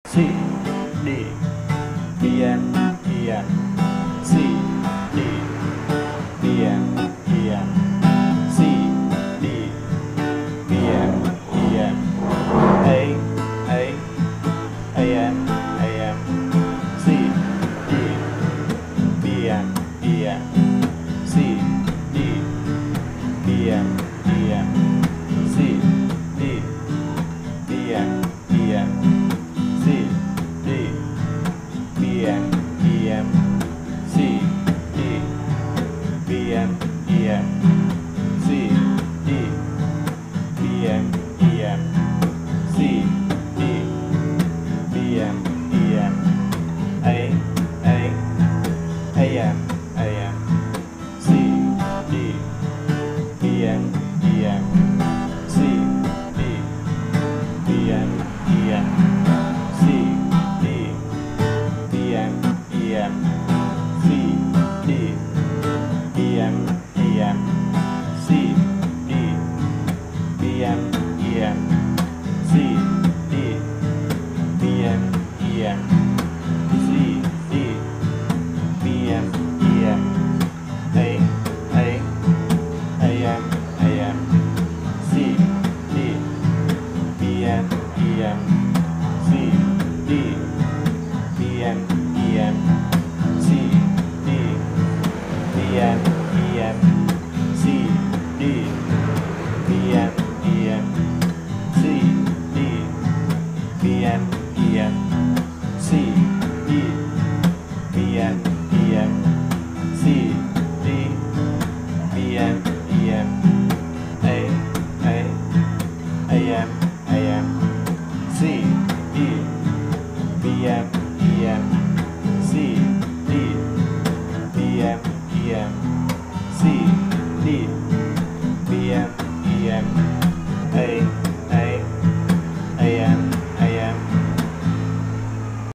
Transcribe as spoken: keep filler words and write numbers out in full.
C D B M E M C D B M E M C D B M E M A A A M A M C D B M E M C D B M E M C D B M E M C D B M E M C D B M E M C D B M E M C D B M E M A A A M A M C D B M E M C D B M E M C D B M E M C D B M E M C D B M E M C D B M E M C D B M E M A A A M A M C D B M E M C D B M E M C D B M E M C D B M E M C D B M E M C D B M E M C D B M E M A A A M A M C D B M E M C D B M E M C D